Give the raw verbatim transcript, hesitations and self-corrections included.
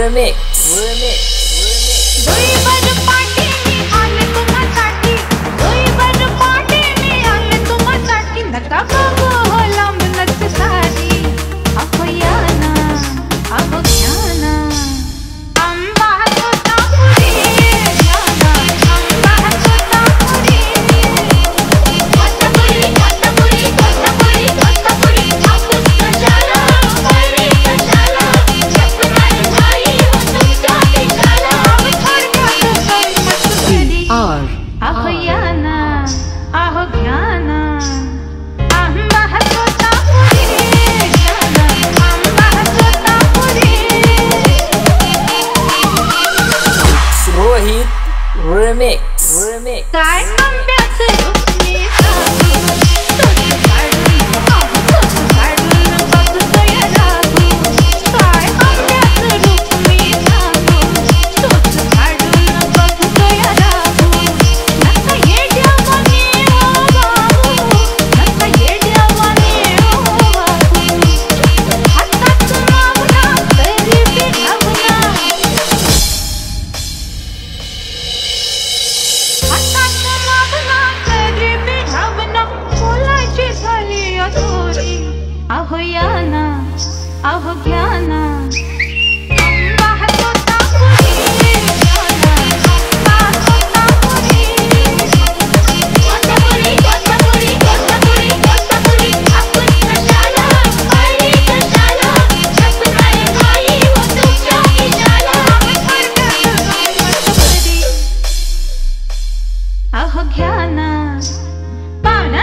Remix. Remix. Remix. Remix. काय आंब्याचे रुसणे साबू तुझ काढून आहो काढून बघतोय राहू काय आंब्याचे रुसणे साबू तुझ काढून बघतोय राहू नका येड्यावाने ओ बाबू नका येड्यावाने ओ बाबू हातात मावना तरी बिघावना अहो याना अहो घ्याना आंबा तोतापुरी याना आंबा तोतापुरी तोतापुरी तोतापुरी तोतापुरी तोतापुरी आपण कशाला पाणी कशाला छपराय बाई हो तुझ्या इशाला अहो घ्याना पाना